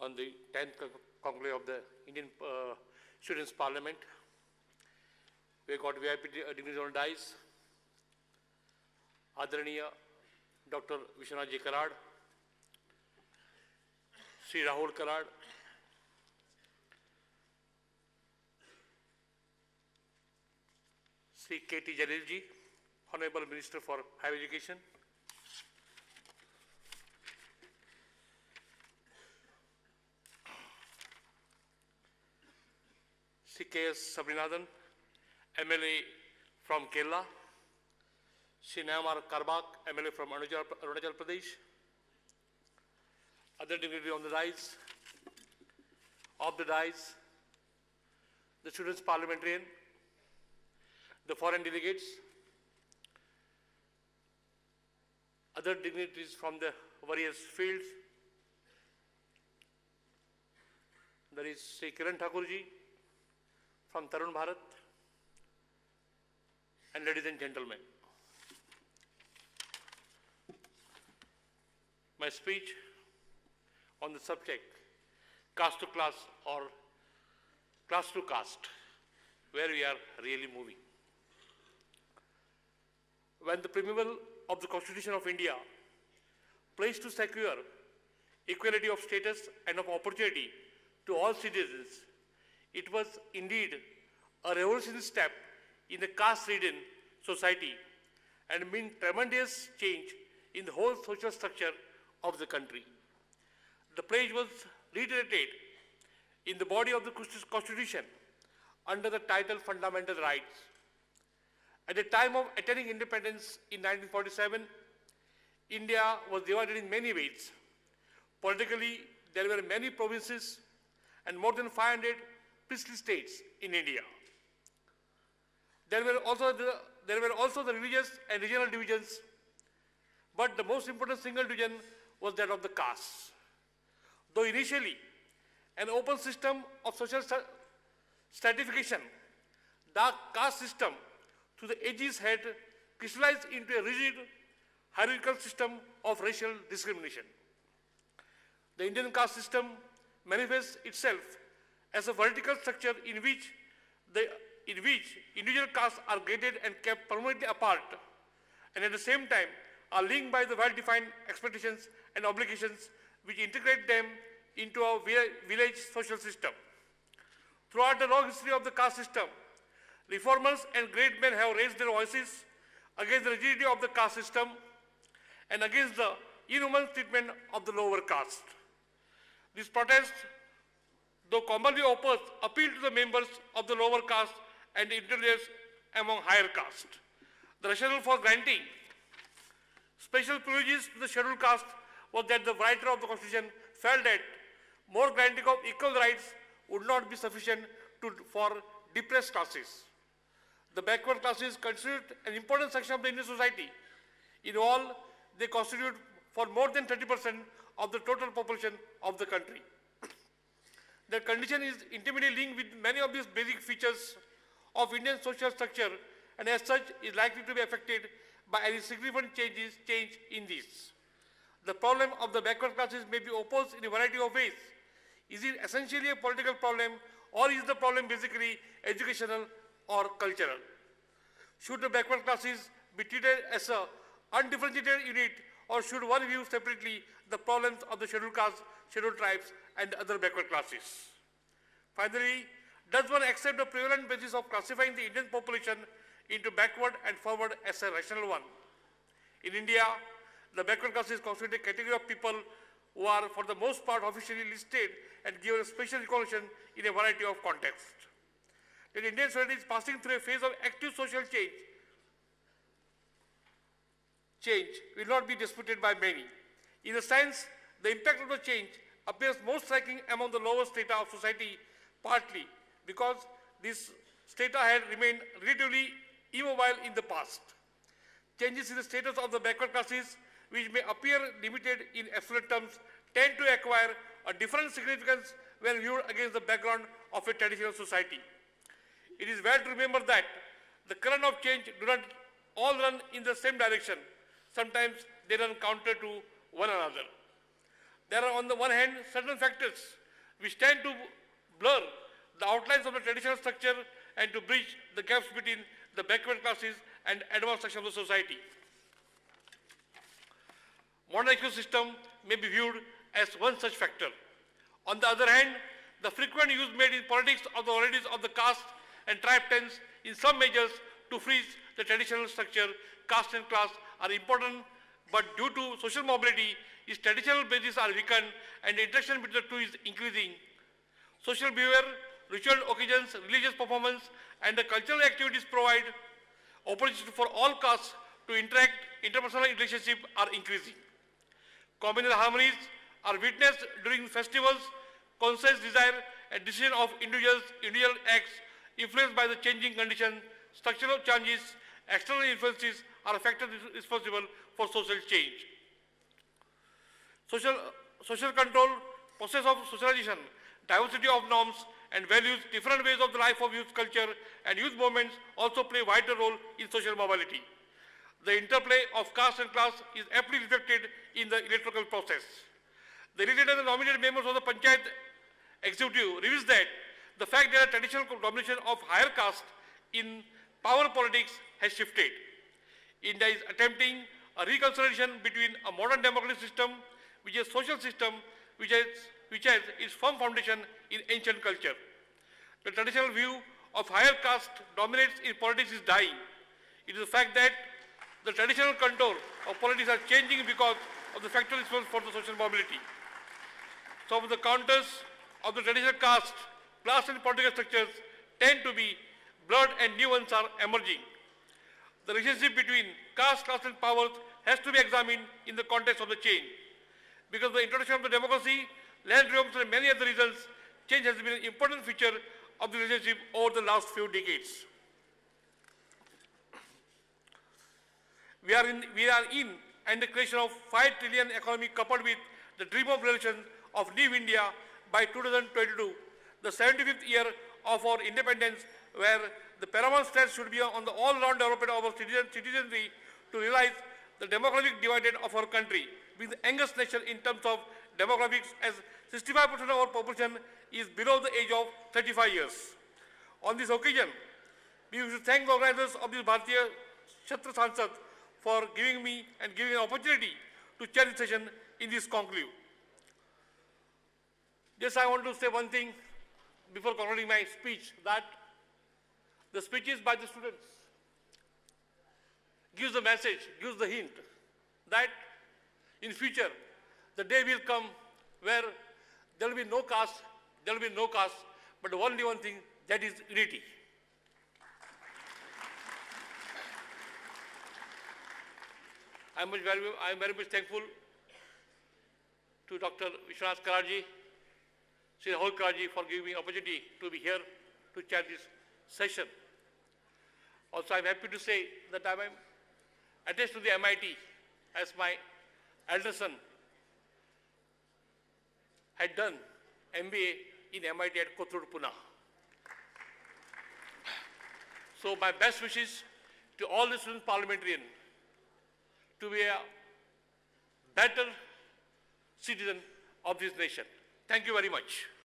on the 10th conclave of the Indian Students' Parliament. We got VIP dignitaries on dais. Adharaniya Dr. Vishwanath J. Karad, Shri Rahul Karad, Shri K.T. Jalilji, Honorable Minister for Higher Education, Shri K.S. Sabrinathan, MLA from Kerala, Shri Nayamar Karbak, MLA from Arunachal Pradesh, other dignitaries on the dais, of the dais, the students' parliamentarian, the foreign delegates, other dignitaries from the various fields. There is Shri Kiran Thakurji from Tarun Bharat, and ladies and gentlemen. My speech on the subject caste to class or class to caste, where we are really moving. When the preamble of the Constitution of India pledged to secure equality of status and of opportunity to all citizens, it was indeed a revolutionary step in the caste-ridden society and meant tremendous change in the whole social structure of the country. The pledge was reiterated in the body of the Constitution under the title Fundamental Rights. At the time of attaining independence in 1947, India was divided in many ways. Politically, there were many provinces and more than 500 priestly states in India. There were also the religious and regional divisions, but the most important single division was that of the castes. Though initially an open system of social stratification, the caste system through the ages had crystallized into a rigid hierarchical system of racial discrimination. The Indian caste system manifests itself as a vertical structure in which individual castes are graded and kept permanently apart, and at the same time are linked by the well-defined expectations and obligations which integrate them into a village social system. Throughout the long history of the caste system, reformers and great men have raised their voices against the rigidity of the caste system and against the inhuman treatment of the lower caste. This protest, though commonly opposed, appealed to the members of the lower caste and the intermediates among higher caste. The rationale for granting special privileges to the scheduled caste was that the writer of the Constitution felt that more granting of equal rights would not be sufficient for depressed classes. The backward classes constitute an important section of the Indian society. In all, they constitute for more than 30% of the total population of the country. Their condition is intimately linked with many of these basic features of Indian social structure, and as such is likely to be affected by any significant change in these. The problem of the backward classes may be opposed in a variety of ways. Is it essentially a political problem, or is the problem basically educational or cultural? Should the backward classes be treated as an undifferentiated unit, or should one view separately the problems of the scheduled castes, scheduled tribes, and other backward classes? Finally, does one accept the prevalent basis of classifying the Indian population into backward and forward as a rational one? In India, the backward classes constitute a category of people who are for the most part officially listed and given a special recognition in a variety of contexts. The Indian society is passing through a phase of active social change will not be disputed by many. In a sense, the impact of the change appears most striking among the lower strata of society, partly because this strata had remained relatively immobile in the past. Changes in the status of the backward classes, which may appear limited in absolute terms, tend to acquire a different significance when viewed against the background of a traditional society. It is well to remember that the current of change do not all run in the same direction. Sometimes they run counter to one another. There are on the one hand certain factors which tend to blur the outlines of the traditional structure and to bridge the gaps between the backward classes and advanced section of the society. Modern education system may be viewed as one such factor. On the other hand, the frequent use made in politics of the origins of the caste and tribe tends in some measures to freeze the traditional structure. Caste and class are important, but due to social mobility, its traditional bases are weakened and the interaction between the two is increasing. Social behavior, ritual occasions, religious performance, and the cultural activities provide opportunity for all castes to interact. Interpersonal relationships are increasing. Communal harmonies are witnessed during festivals. Conscious desire and decision of individual acts influenced by the changing condition, structural changes, external influences are factors responsible for social change. Social control, process of socialization, diversity of norms and values, different ways of the life of youth culture and youth movements also play a vital role in social mobility. The interplay of caste and class is aptly reflected in the electoral process. The elected and the nominated members of the Panchayat Executive reveals that the fact that a traditional domination of higher caste in power politics has shifted. India is attempting a reconciliation between a modern democratic system, which is a social system which has its firm foundation in ancient culture. The traditional view of higher caste dominates in politics is dying. It is the fact that the traditional contour of politics are changing because of the factual response for the social mobility. Some of the counters of the traditional caste, class and political structures tend to be blurred and new ones are emerging. The relationship between caste, class and powers has to be examined in the context of the change. Because of the introduction of the democracy, land reforms and many other reasons, change has been an important feature of the relationship over the last few decades. We are in and the creation of 5 trillion economy coupled with the dream of revolution of New India by 2022, the 75th year of our independence, where the paramount stress should be on the all-round development of our citizenry to realize the demographic dividend of our country, being the youngest nation in terms of demographics, as 65% of our population is below the age of 35 years. On this occasion, we should thank the organizers of this Bhartiya Chhatra Sansad for giving me and giving an opportunity to chair this session in this conclave. Just I want to say one thing before concluding my speech, that the speeches by the students gives the message, gives the hint that in future the day will come where there will be no caste, but only one thing, that is unity. I am very much thankful to Dr. Vishwanath Kararji, Shri Kararji, for giving me opportunity to be here to chair this session. Also, I am happy to say that I am attached to the MIT as my elder son had done MBA in MIT at Kothur, Pune. So my best wishes to all the student parliamentarians to be a better citizen of this nation. Thank you very much.